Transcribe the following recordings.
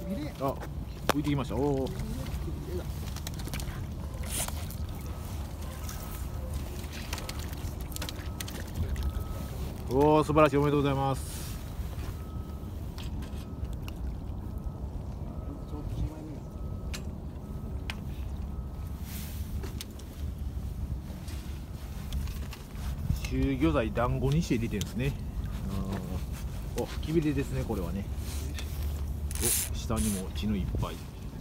あ、浮いてきました。おお。おお、素晴らしい。おめでとうございます。集魚材団子にして入れてるんですね。お、きびれですね、これはね。お、下にも血のいっぱい。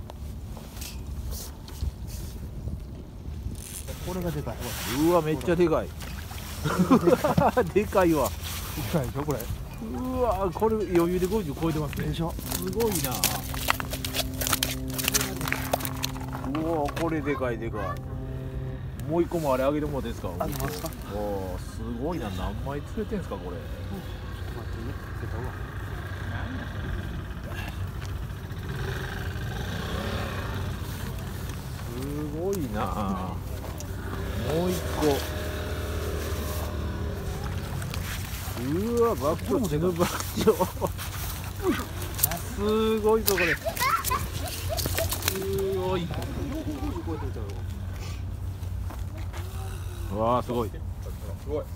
これがでかい。 うわ、めっちゃでかい。でかいわ。 でかいでしょこれ。 うわ、これ余裕で50超えてますね。 でしょ。 すごいな。うわ、これでかいでかい。もう一個もあれあげてもらっていいですか。 あげますか。 おお、すごいな。何枚釣れてんすかこれ。 ちょっと待ってね。出たわ。 すごいな。もう一個。うわ、バックも死ぬバック。すごいぞこれ。すごい。わあ、すごい。すごい。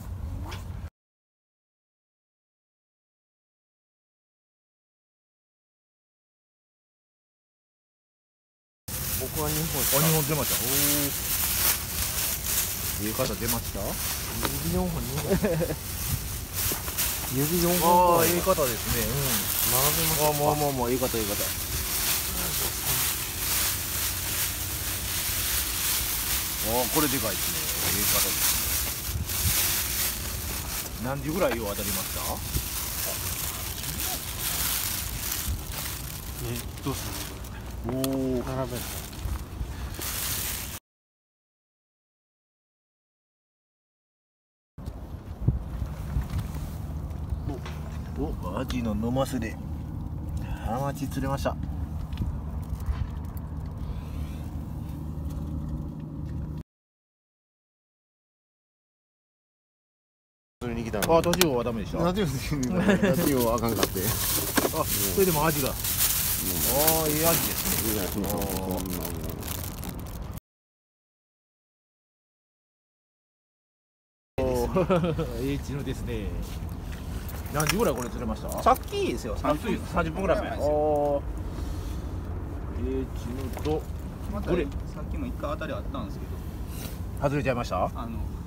僕は2本。 あ、2本出ました。おお。いい方出ました。 指4本2本。指4 あ本。 あ、いい方ですね。 並べます。 あ、もういい方いい方。ああ、これでかいですね。いい方ですね。何時ぐらいを当たりました。 どうするの。 おお。 並べる。 お、アジの飲ませでハマチ釣れました。 釣りに来たの。 あ、タチウオはダメでした。 タチウオあかんかって。 あ、それでもアジが。ああ、いいアジですね。いいチヌですね。何時ぐらいこれ釣れました。 さっきですよ。30分ぐらい前ですよ。 チヌとまたさっきも1回当たりあったんですけど、 外れちゃいました。